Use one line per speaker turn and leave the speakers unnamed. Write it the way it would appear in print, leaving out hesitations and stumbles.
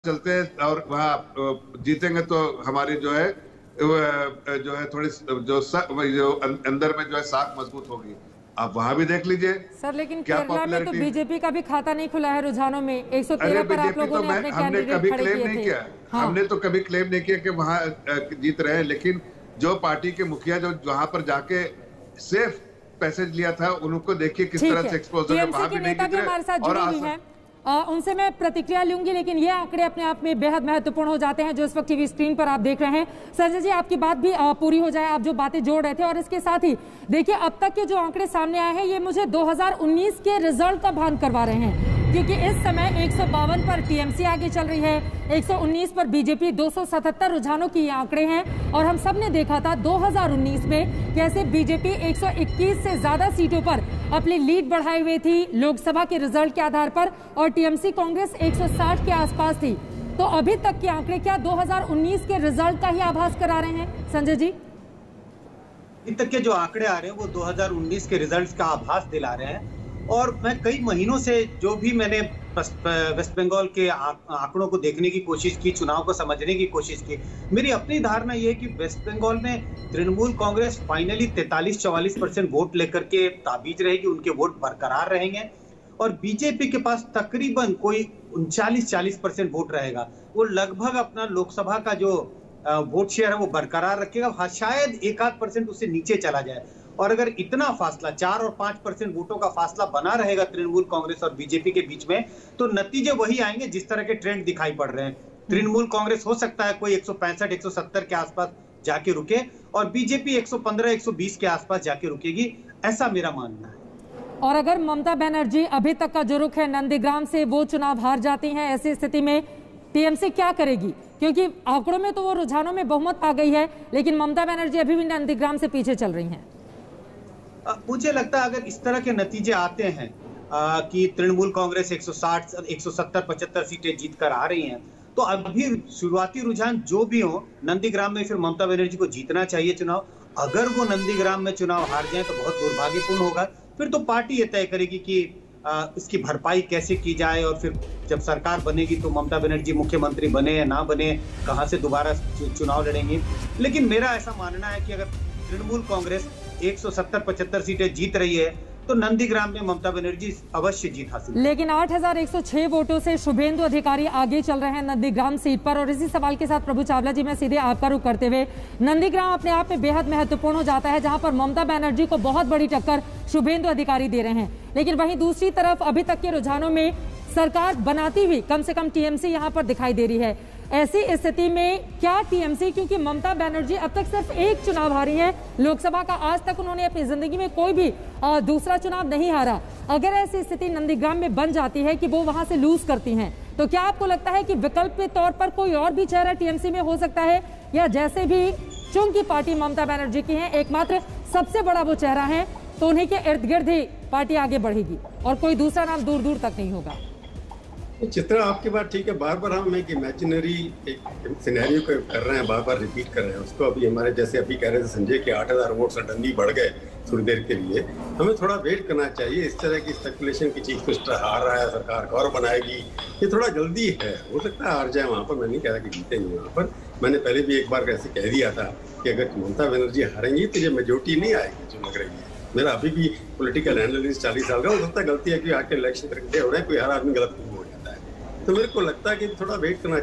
चलते हैं और वहाँ जीतेंगे तो हमारी जो है थोड़ी जो अंदर में जो है साख मजबूत होगी। आप वहाँ भी देख लीजिए
सर, लेकिन
क्या
केरला में तो बीजेपी का भी खाता नहीं खुला है रुझानों में। 113 पर आप लोगों ने अपने कैंडिडेट खड़े किए थे।
हाँ। हमने तो कभी क्लेम नहीं किया कि वहाँ जीत रहे हैं, लेकिन जो पार्टी के मुखिया जो वहाँ पर जाके सिर्फ पैसेज लिया था उनको देखिए किस तरह से एक्सपोज हो गए। वहाँ भी नहीं जीत रहे।
और उनसे मैं प्रतिक्रिया लूंगी, लेकिन ये आंकड़े अपने आप में बेहद महत्वपूर्ण हो जाते हैं जो इस वक्त टीवी स्क्रीन पर आप देख रहे हैं। संजय जी, आपकी बात भी पूरी हो जाए, आप जो बातें जोड़ रहे थे। और इसके साथ ही देखिए, अब तक के जो आंकड़े सामने आए हैं ये मुझे 2019 के रिजल्ट का भान करवा रहे हैं, क्योंकि इस समय 152 पर टीएमसी आगे चल रही है, 119 पर बीजेपी, 277 रुझानों की ये आंकड़े हैं। और हम सब ने देखा था 2019 में कैसे बीजेपी 121 से ज्यादा सीटों पर अपनी लीड बढ़ाई हुई थी लोकसभा के रिजल्ट के आधार पर, और टीएमसी कांग्रेस 160 के आसपास थी। तो अभी तक के आंकड़े क्या 2019 के रिजल्ट का ही आभास करा रहे हैं संजय जी?
अभी तक के जो आंकड़े आ रहे हैं वो 2019 के रिजल्ट्स का आभास दिला रहे हैं। और मैं कई महीनों से जो भी मैंने वेस्ट बंगाल के आंकड़ों को देखने की कोशिश की, चुनाव को समझने की कोशिश की, मेरी अपनी धारणा यह है कि वेस्ट बंगाल में तृणमूल कांग्रेस फाइनली 43-44% वोट लेकर के ताबीज रहेगी, उनके वोट बरकरार रहेंगे। और बीजेपी के पास तकरीबन कोई 39-40% वोट रहेगा। वो लगभग अपना लोकसभा का जो वोट शेयर है वो बरकरार रखेगा। हाँ, शायद 1-8% उससे नीचे चला जाए। और अगर इतना फासला 4 और 5% वोटों का फासला बना रहेगा तृणमूल कांग्रेस और बीजेपी के बीच में, तो नतीजे वही आएंगे जिस तरह के ट्रेंड दिखाई पड़ रहे हैं। तृणमूल कांग्रेस हो सकता है कोई 165-170 के आसपास जाके रुके, और बीजेपी 115-120 के आसपास जाके रुकेगी, ऐसा मेरा मानना है।
और अगर ममता बनर्जी अभी तक का जो रुख है नंदीग्राम से वो चुनाव हार जाती हैं, ऐसी स्थिति में टीएमसी क्या करेगी? क्योंकि आंकड़ों में तो वो रुझानों में बहुमत आ गई है, लेकिन ममता बनर्जी अभी भी नंदीग्राम से पीछे चल रही हैं।
मुझे लगता है अगर इस तरह के नतीजे आते हैं कि तृणमूल कांग्रेस 160, 170, 75 सीटें जीत कर आ रही हैं, तो अभी शुरुआती रुझान जो भी हो, नंदीग्राम में फिर ममता बनर्जी को जीतना चाहिए चुनाव। अगर वो नंदीग्राम में चुनाव हार जाए तो बहुत दुर्भाग्यपूर्ण होगा। फिर तो पार्टी ये तय करेगी कि इसकी भरपाई कैसे की जाए, और फिर जब सरकार बनेगी तो ममता बनर्जी मुख्यमंत्री बने या ना बने, कहां से दोबारा चुनाव लड़ेंगे। लेकिन मेरा ऐसा मानना है कि अगर तृणमूल कांग्रेस 170-75 सीटें जीत रही है तो नंदीग्राम में ममता बनर्जी अवश्य जीत हासिल।
लेकिन 8106 वोटों से शुभेंदु अधिकारी आगे चल रहे हैं नंदीग्राम सीट पर। और इसी सवाल के साथ प्रभु चावला जी, मैं सीधे आपका रुख करते हुए, नंदीग्राम अपने आप में बेहद महत्वपूर्ण हो जाता है, जहां पर ममता बनर्जी को बहुत बड़ी टक्कर शुभेंदु अधिकारी दे रहे हैं। लेकिन वहीं दूसरी तरफ अभी तक के रुझानों में सरकार बनाती हुई कम से कम टीएमसी यहां पर दिखाई दे रही है। ऐसी स्थिति में क्या टीएमसी, क्योंकि ममता बनर्जी अब तक सिर्फ एक चुनाव हारी है लोकसभा का, आज तक उन्होंने अपनी जिंदगी में कोई भी दूसरा चुनाव नहीं हारा, अगर ऐसी स्थिति नंदीग्राम में बन जाती है कि वो वहां से लूज करती हैं, तो क्या आपको लगता है कि विकल्प के तौर पर कोई और भी चेहरा टीएमसी में हो सकता है, या जैसे भी चूंकि पार्टी ममता बनर्जी की है, एकमात्र सबसे बड़ा वो चेहरा है, तो उन्हीं के इर्द गिर्द ही पार्टी आगे बढ़ेगी और कोई दूसरा नाम दूर दूर तक नहीं होगा?
चित्रा, आपकी बात ठीक है। बार बार हम एक इमेजिनरी एक सिनेरियो को कर रहे हैं, बार बार रिपीट कर रहे हैं उसको। अभी हमारे जैसे अभी कह रहे थे संजय कि 8000 वोट सडनली बढ़ गए थोड़ी देर के लिए। हमें थोड़ा वेट करना चाहिए। इस तरह की स्पेकुलेशन की चीफ मिनिस्टर हार रहा है, सरकार और बनाएगी, ये थोड़ा जल्दी है। हो सकता है हार जाए वहाँ पर, मैं नहीं कह रहा कि जीतेंगे वहाँ पर। मैंने पहले भी एक बार ऐसे कह दिया था कि अगर ममता बनर्जी हारेंगी तो ये मेजोरिटी नहीं आएगी जो लग रही है। मेरा अभी भी पॉलिटिकल एनालिस्ट 40 साल का, हो सकता है गलती है कि आके इलेक्शन करके हो रहे हैं, कोई हर आदमी गलत नहीं हो जाता है। तो मेरे को लगता है कि थोड़ा वेट करना